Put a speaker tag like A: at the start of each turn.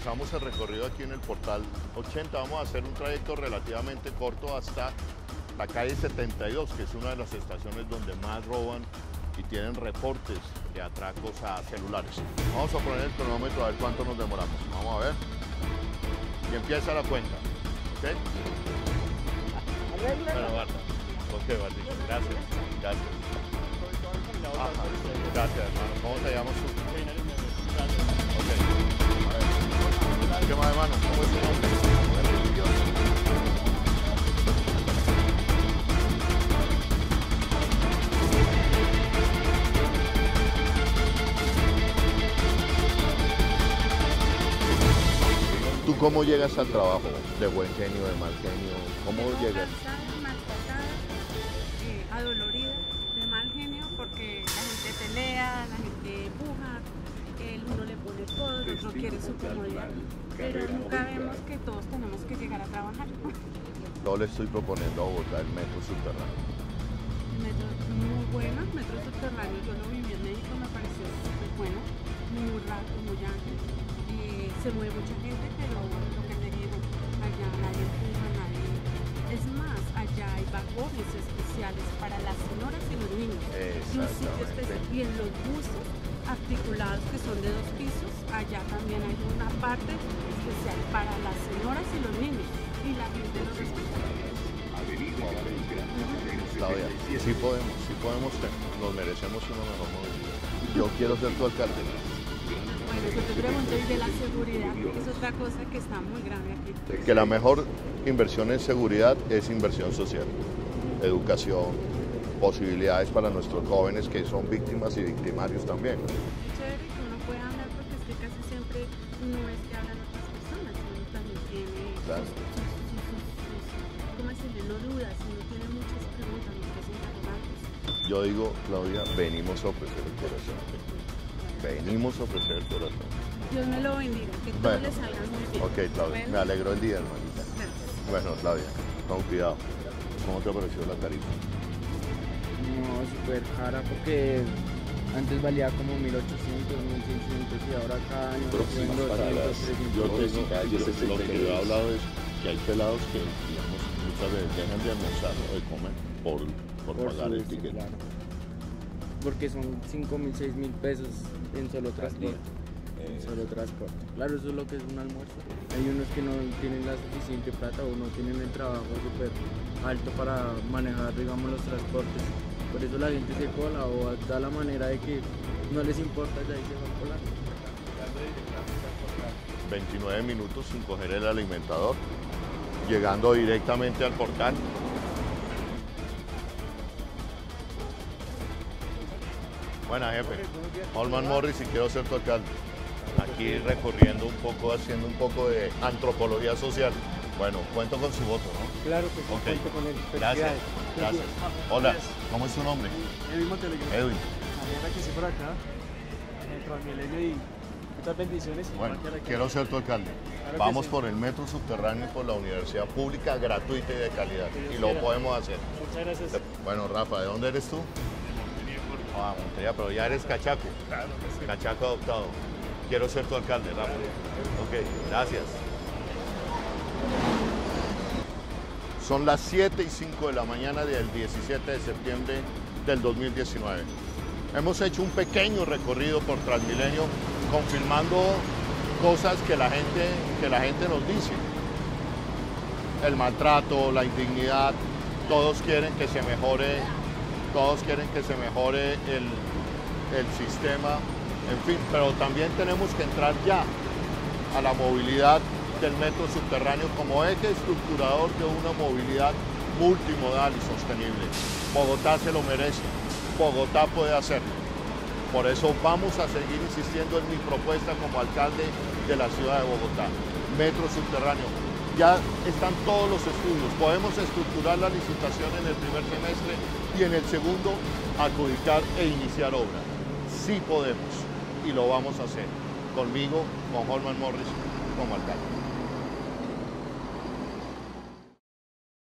A: comenzamos el recorrido aquí en el Portal 80. Vamos a hacer un trayecto relativamente corto hasta la calle 72, que es una de las estaciones donde más roban y tienen reportes de atracos a celulares. Vamos a poner el cronómetro a ver cuánto nos demoramos. Vamos a ver. Y empieza la cuenta. ¿Ok? Bueno, Marta. Ok, Valdito. Gracias. Gracias. Ajá. Gracias, hermano. ¿Cómo te llamas tú? Ok. A ver. ¿Qué más, hermano? ¿Cómo es tu nombre? ¿Tú cómo llegas al trabajo? ¿De buen genio, de mal genio? ¿Cómo llegas?
B: Cansada, maltratada, adolorida, de mal genio, porque la gente pelea, la gente empuja, uno le pone todo, el otro quiere su comodidad, pero nunca vemos que todos tenemos que llegar a trabajar.
A: Yo le estoy proponiendo a Bogotá el metro subterráneo.
B: El metro es muy bueno, el metro subterráneo, yo lo viví en México, me pareció súper bueno, muy rápido, muy ágil. Se mueve mucha gente, pero lo que te digo, allá nadie empuja, nadie. Es más, allá hay vagones especiales para las señoras y los niños. Y un sitio especial. Y en los buses articulados que son de 2 pisos, allá también hay una parte especial para las señoras y los niños. Y la gente lo respeta.
A: Claudia, sí podemos, nos merecemos una mejor movilidad. Yo quiero ser tu alcalde.
B: Bueno, yo te pregunto, y de la seguridad, que es otra cosa que está muy grave aquí.
A: Que la mejor inversión en seguridad es inversión social, educación, posibilidades para nuestros jóvenes que son víctimas y victimarios también.
B: Chévere que uno pueda hablar, porque es que casi siempre no es que hablan otras personas, uno también tiene
A: Claro.
B: ¿cómo decirle? No dudas, uno tiene muchas preguntas, muchas interrogantes.
A: Yo digo, Claudia, venimos a ofrecer el corazón. Venimos a ofrecer el corazón.
B: Dios me lo bendiga, que todo le salga muy bien.
A: Ok, Claudia,
B: Bueno,
A: me alegró el día, hermanita.
B: gracias.
A: Bueno, Claudia, con cuidado. ¿Cómo te pareció la tarifa?
C: No, súper cara porque antes valía como 1.800, 1.600 y ahora cada año
D: Próximas
C: suben 200,
D: paradas.
C: 300.
A: Lo que yo he hablado es que hay pelados que, digamos, muchas veces dejan de almorzar o de comer por pagar el
C: sí,
A: ticket.
C: claro. Porque son 5.000, 6.000 pesos en solo transporte. En solo transporte. Claro, eso es lo que es un almuerzo. Hay unos que no tienen la suficiente plata o no tienen el trabajo súper alto para manejar, digamos, los transportes. Por eso la gente se cola o da la manera de que no les importa ya y se van colando.
A: 29 minutos sin coger el alimentador, llegando directamente al portal. Buena, jefe. Holman Morris y quiero ser tu alcalde. Aquí recorriendo un poco, haciendo un poco de antropología social. Bueno, cuento con su voto, ¿no?
E: Claro que sí,
A: Ok.
E: cuento con él.
A: Gracias, gracias. Hola, ¿cómo es tu nombre?
E: Edwin Montelegre.
A: Edwin.
E: Mañana que estoy por acá, en el Transmilenio y muchas bendiciones.
A: Bueno,
E: Mañana que-
A: quiero ser tu alcalde.
E: Claro que
A: Vamos
E: sí.
A: por el metro subterráneo y por la universidad pública gratuita y de calidad.
E: Que Dios
A: Y lo
E: quiera.
A: podemos hacer.
E: Muchas gracias.
A: Bueno, Rafa, ¿de dónde eres tú? Ah, Montería, pero ya eres cachaco.
E: Claro que sí.
A: Cachaco adoptado. Quiero ser tu alcalde, Rafa. Ok, gracias. Son las 7:05 de la mañana del 17 de septiembre del 2019. Hemos hecho un pequeño recorrido por Transmilenio confirmando cosas que la gente nos dice. El maltrato, la indignidad, todos quieren que se mejore el sistema, en fin, pero también tenemos que entrar ya a la movilidad del metro subterráneo como eje estructurador de una movilidad multimodal y sostenible. Bogotá se lo merece, Bogotá puede hacerlo. Por eso vamos a seguir insistiendo en mi propuesta como alcalde de la ciudad de Bogotá. Metro subterráneo. Ya están todos los estudios. Podemos estructurar la licitación en el primer semestre y en el segundo adjudicar e iniciar obra. Sí podemos y lo vamos a hacer. Conmigo, con Holman Morris como alcalde.